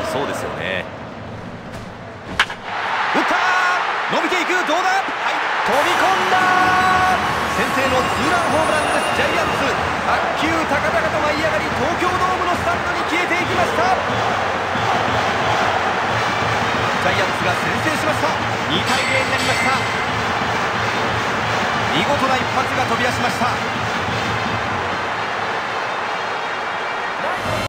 そうですよね。打った、伸びていく、どうだ、はい、飛び込んだ、先制のツーランホームランです。ジャイアンツ、卓球高々と舞い上がり、東京ドームのスタンドに消えていきました。ジャイアンツが先制しました。2対0になりました。見事な一発が飛び出しました。